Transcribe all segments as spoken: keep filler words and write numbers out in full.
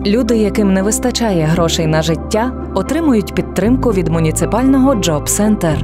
Люди, яким не вистачає грошей на життя, отримують підтримку від муніципального Job Center.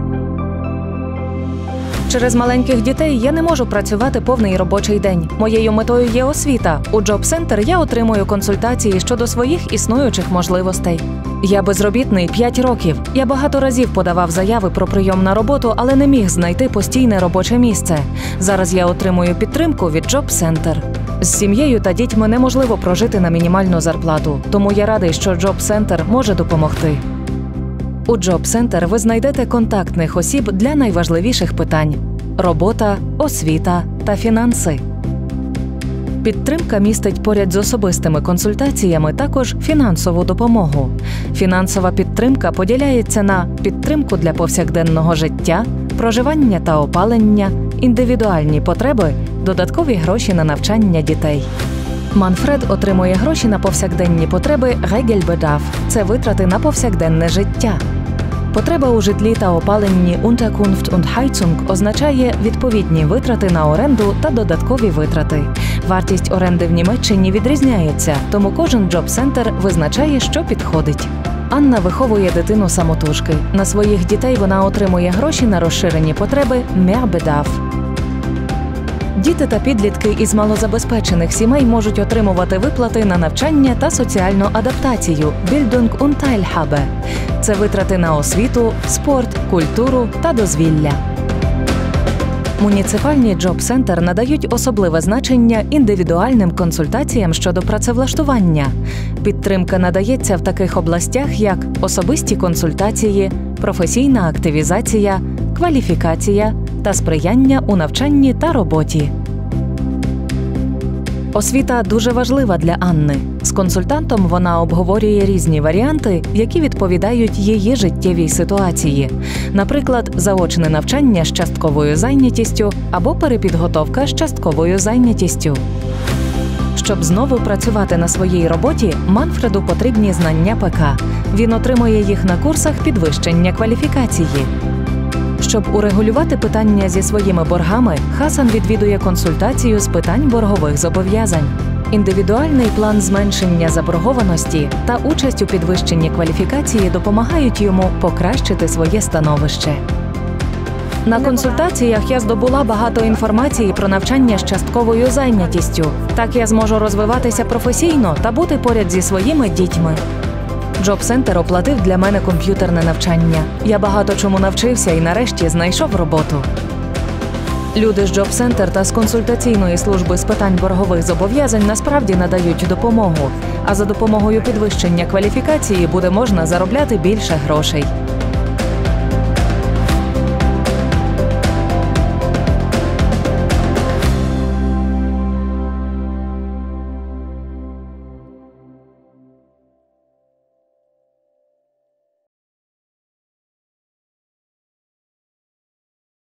Через маленьких дітей я не можу працювати повний робочий день. Моєю метою є освіта. У Job Center я отримую консультації щодо своїх існуючих можливостей. Я безробітний п'ять років. Я багато разів подавав заяви про прийом на роботу, але не міг знайти постійне робоче місце. Зараз я отримую підтримку від Job Center. З сім'єю та дітьми неможливо прожити на мінімальну зарплату, тому я радий, що Job Center може допомогти. У Job Center ви знайдете контактних осіб для найважливіших питань – робота, освіта та фінанси. Підтримка містить поряд з особистими консультаціями також фінансову допомогу. Фінансова підтримка поділяється на підтримку для повсякденного життя, проживання та опалення, індивідуальні потреби, додаткові гроші на навчання дітей. Манфред отримує гроші на повсякденні потреби «Regelbedarf» – це витрати на повсякденне життя. Потреба у житлі та опаленні «Unterkunft und Heizung» означає відповідні витрати на оренду та додаткові витрати. Вартість оренди в Німеччині відрізняється, тому кожен Job Center визначає, що підходить. Анна виховує дитину самотужки. На своїх дітей вона отримує гроші на розширені потреби «Mehrbedarf». Діти та підлітки із малозабезпечених сімей можуть отримувати виплати на навчання та соціальну адаптацію «Bildung und Teilhabe». Це витрати на освіту, спорт, культуру та дозвілля. Муніципальні Job Center надають особливе значення індивідуальним консультаціям щодо працевлаштування. Підтримка надається в таких областях, як особисті консультації, професійна активізація, кваліфікація та сприяння у навчанні та роботі. Освіта дуже важлива для Анни. З консультантом вона обговорює різні варіанти, які відповідають її життєвій ситуації. Наприклад, заочне навчання з частковою зайнятістю або перепідготовка з частковою зайнятістю. Щоб знову працювати на своїй роботі, Манфреду потрібні знання ПК. Він отримує їх на курсах підвищення кваліфікації. Щоб урегулювати питання зі своїми боргами, Хасан відвідує консультацію з питань боргових зобов'язань. Індивідуальний план зменшення заборгованості та участь у підвищенні кваліфікації допомагають йому покращити своє становище. На консультаціях я здобула багато інформації про навчання з частковою зайнятістю. Так я зможу розвиватися професійно та бути поряд зі своїми дітьми. Job Center оплатив для мене комп'ютерне навчання. Я багато чому навчився і нарешті знайшов роботу. Люди з Job Center та з консультаційної служби з питань боргових зобов'язань насправді надають допомогу, а за допомогою підвищення кваліфікації буде можна заробляти більше грошей.